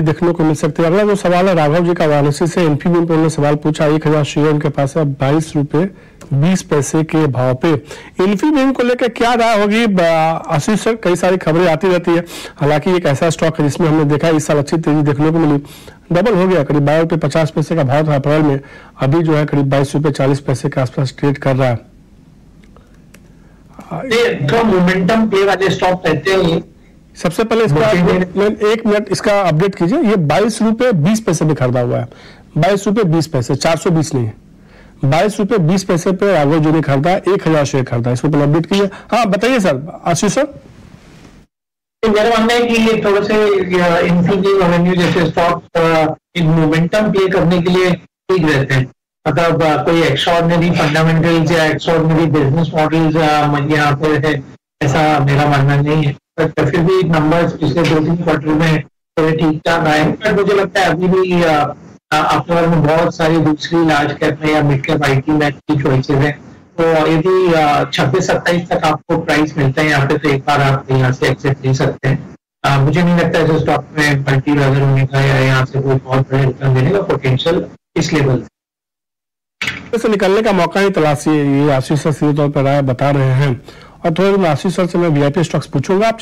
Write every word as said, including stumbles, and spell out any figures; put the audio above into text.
देखने को मिल सकती है। अगला जो सवाल है राघव जी का वाराणसी से, इन्फीबीम पे उन्होंने सवाल पूछा, एक हजार शेयर उनके पास है बाईस रुपए बीस पैसे के भाव पे। इन्फीबीम को लेकर क्या राय होगी आशीष सर? कई सारी खबरें आती रहती है, हालांकि एक ऐसा स्टॉक है जिसमें हमने देखा इस साल अच्छी तेजी देखने को मिली, डबल हो गया, करीब बारह रुपए पचास पैसे का भाव था अप्रैल में, अभी जो है करीब बाईस रुपए चालीस पैसे के आसपास ट्रेड कर रहा है। तो मोमेंटम प्ले वाले स्टॉक रहते हैं। सबसे पहले इसका एक मिनट इसका अपडेट कीजिए, ये बाईस रुपए बीस पैसे पे खरीदा हुआ है, बाईस रुपए बीस पैसे, चार सौ बीस नहीं, बाईस रुपए बीस पैसे पे राघव जी ने खरीदा, एक हजार शेयर खरीदा, इसको पहले अपडेट कीजिए। हाँ बताइए सर, आशीष सर। मेरा मानना है कि ये थोड़े से इन्फीबीम रेवेन्यू जैसे स्टॉक एक मोमेंटम प्ले करने के लिए ठीक रहते हैं। मतलब कोई एक्स्ट्राऑर्डिनरी फंडामेंटल्स या एक्स्ट्राऑर्डिनरी बिजनेस मॉडल्स यहाँ पे है, ऐसा मेरा मानना नहीं है। पर फिर भी नंबर्स पिछले दो तीन क्वार्टर में थोड़े ठीक ठाक आए, पर मुझे लगता है अभी भी अक्टूबर में बहुत सारी दूसरी लार्ज कैप या मिड कैप आईटी में अच्छी चॉइसेस हैं। तो यदि छब्बीस सत्ताईस तक आपको प्राइस मिलता है यहाँ पे, तो एक बार आप यहाँ से एक्सेस ले सकते हैं। आ, मुझे नहीं लगता है स्टॉक में मल्टी लेवल होने का या यहाँ से कोई बहुत बड़े रिटर्न देने का पोटेंशियल इस लेवल से निकलने का मौका ही तलाशिए, ये आशीष सर सीधे तौर पर राय बता रहे हैं। और थोड़ी आशीष सर से मैं वीआईपी स्टॉक्स पूछूंगा। आप